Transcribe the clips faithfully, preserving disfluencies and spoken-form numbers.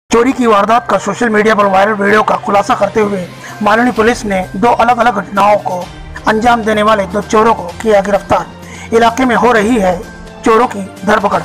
चोरी की वारदात का सोशल मीडिया पर वायरल वीडियो का खुलासा करते हुए मालूनी पुलिस ने दो अलग अलग घटनाओं को अंजाम देने वाले दो चोरों को किया गिरफ्तार। इलाके में हो रही है चोरों की धरपकड़।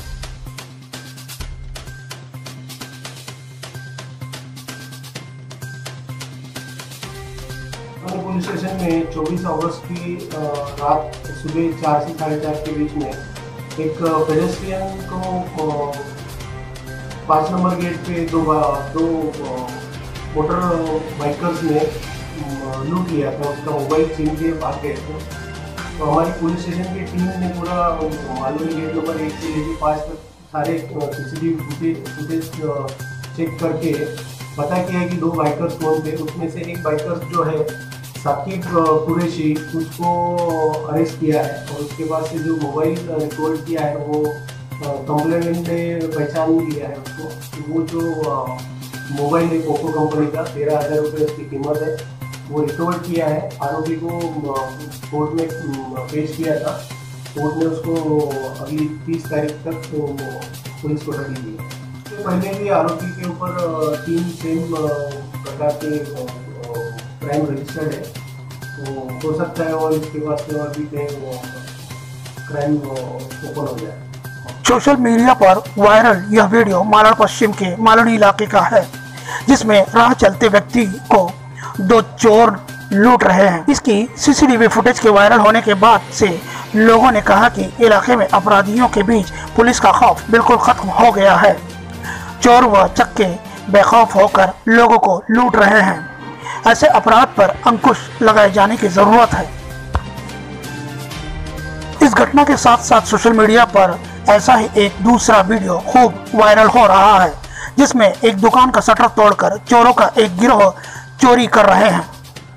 पुलिस स्टेशन में चौबीस अगस्त की रात सुबह चार से साढ़े चार के बीच में एक पेडेस्ट्रियन को पाँच नंबर गेट पे दो दो मोटर बाइकर्स ने लूट लिया था। उसका मोबाइल छीन के भाग गए थे। तो हमारी पुलिस स्टेशन की टीम ने पूरा मालूनी गेट नंबर एक से लेकर पाँच तक सारे सीसीटीवी फुटेज चेक करके पता किया कि दो बाइकर्स कौन थे। उसमें से एक बाइकर्स जो है साकिब कुरैशी, उसको अरेस्ट किया है और उसके बाद से जो मोबाइल रिकॉर्ड किया है वो कंप्लेनेंट ने पहचान लिया है उसको। तो वो जो मोबाइल है पोको कंपनी का तेरह हज़ार रुपये उसकी कीमत है, वो रिकवर किया है। आरोपी को कोर्ट में पेश किया था। कोर्ट ने उसको अगली तीस तारीख तक तो पुलिस को कस्टडी दी है। इससे पहले भी आरोपी के ऊपर तीन सेम प्रकार के क्राइम रजिस्टर्ड है, तो हो सकता है और इसके बाद से और भी कहीं क्राइम ओपन हो जाए। सोशल मीडिया पर वायरल यह वीडियो मालाड पश्चिम के मालूनी इलाके का है, जिसमें राह चलते व्यक्ति को दो चोर लूट रहे हैं। इसकी सीसीटीवी फुटेज के वायरल होने के बाद से लोगों ने कहा कि इलाके में अपराधियों के बीच पुलिस का खौफ बिल्कुल खत्म हो गया है। चोर व चक्के बेखौफ होकर लोगों को लूट रहे हैं। ऐसे अपराध पर अंकुश लगाए जाने की जरूरत है। इस घटना के साथ साथ सोशल मीडिया पर ऐसा ही एक दूसरा वीडियो खूब वायरल हो रहा है, जिसमें एक दुकान का शटर तोड़कर चोरों का एक गिरोह चोरी कर रहे हैं।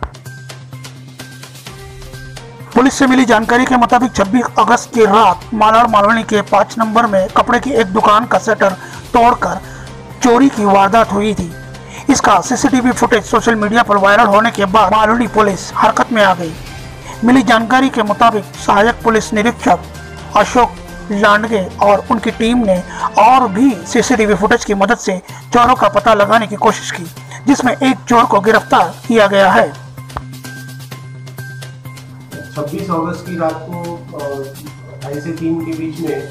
पुलिस से मिली जानकारी के मुताबिक छब्बीस अगस्त की रात मालाड मालूनी के पाँच नंबर में कपड़े की एक दुकान का शटर तोड़कर चोरी की वारदात हुई थी। इसका सीसीटीवी फुटेज सोशल मीडिया पर वायरल होने के बाद मालूनी पुलिस हरकत में आ गई। मिली जानकारी के मुताबिक सहायक पुलिस निरीक्षक अशोक लांडगे और उनकी टीम ने और भी सीसीटीवी फुटेज की मदद से चोरों का पता लगाने की कोशिश की, जिसमें एक चोर को गिरफ्तार किया गया है। छब्बीस अगस्त की रात को ढाई से तीन के बीच में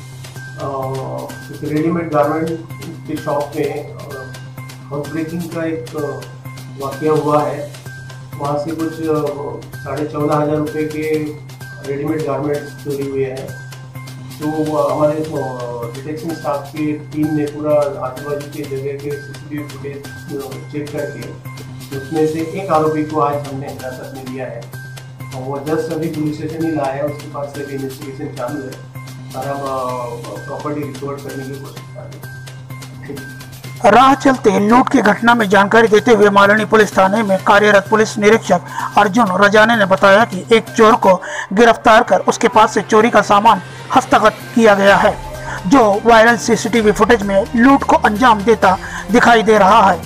रेडीमेड गारमेंट के शॉप में हाउस ब्रेकिंग का एक वाकया हुआ है। वहाँ से कुछ साढ़े चौदह हज़ार रुपये के रेडीमेड गारमेंट्स चोरी हुए हैं। तो हमारे डिटेक्शन स्टाफ की टीम ने पूरा आजू बाजू के जगह के सीसीटीवी फुटेज चेक करके उसमें से एक आरोपी को आज हमने हिरासत में लिया है और वो जस्ट अभी पुलिस स्टेशन ही लाया है। उसके पास से इन्वेस्टिगेशन चालू है। सारा प्रॉपर्टी रिकवर करने की कोशिश कर रहे हैं। राह चलते लूट की घटना में जानकारी देते हुए मालूनी पुलिस थाने में कार्यरत पुलिस निरीक्षक अर्जुन रजाने ने बताया कि एक चोर को गिरफ्तार कर उसके पास से चोरी का सामान हस्तगत किया गया है, जो वायरल सीसीटीवी फुटेज में लूट को अंजाम देता दिखाई दे रहा है।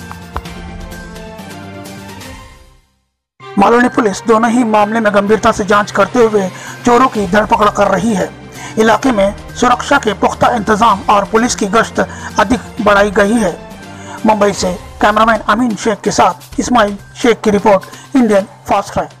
मालूनी पुलिस दोनों ही मामले में गंभीरता से जांच करते हुए चोरों की धरपकड़ कर रही है। इलाके में सुरक्षा के पुख्ता इंतजाम और पुलिस की गश्त अधिक बढ़ाई गई है। मुंबई से कैमरामैन अमीन शेख के साथ इस्माइल शेख की रिपोर्ट, इंडियन फास्ट क्राइम।